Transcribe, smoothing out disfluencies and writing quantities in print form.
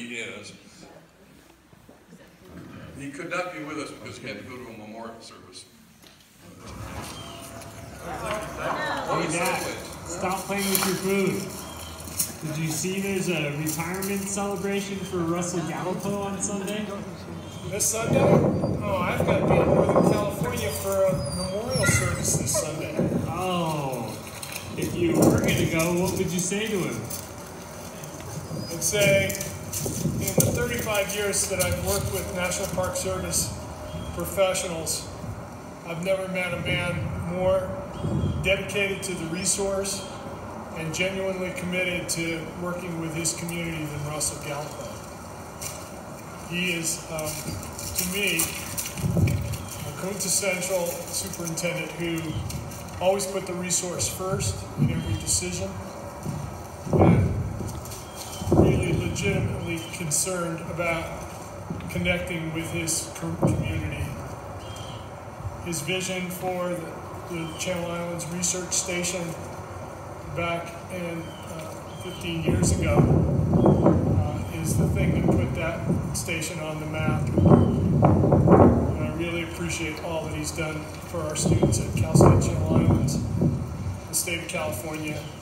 he is. He could not be with us because he had to go to a memorial service. Hey Dad, stop playing with your food. Did you see there's a retirement celebration for Russell Gallipo on Sunday? This Sunday? Oh, I've got to be in Northern California for a memorial service this Sunday. Oh, if you were going to go, what would you say to him? I'd say, in the 35 years that I've worked with National Park Service professionals, I've never met a man more dedicated to the resource and genuinely committed to working with his community than Russell Gallipo. He is, to me, a quintessential superintendent who always put the resource first in every decision and really legitimately concerned about connecting with his community. His vision for the Channel Islands Research Station back in 15 years ago is the thing that put that station on the map. And I really appreciate all that he's done for our students at Cal State Channel Islands, the state of California,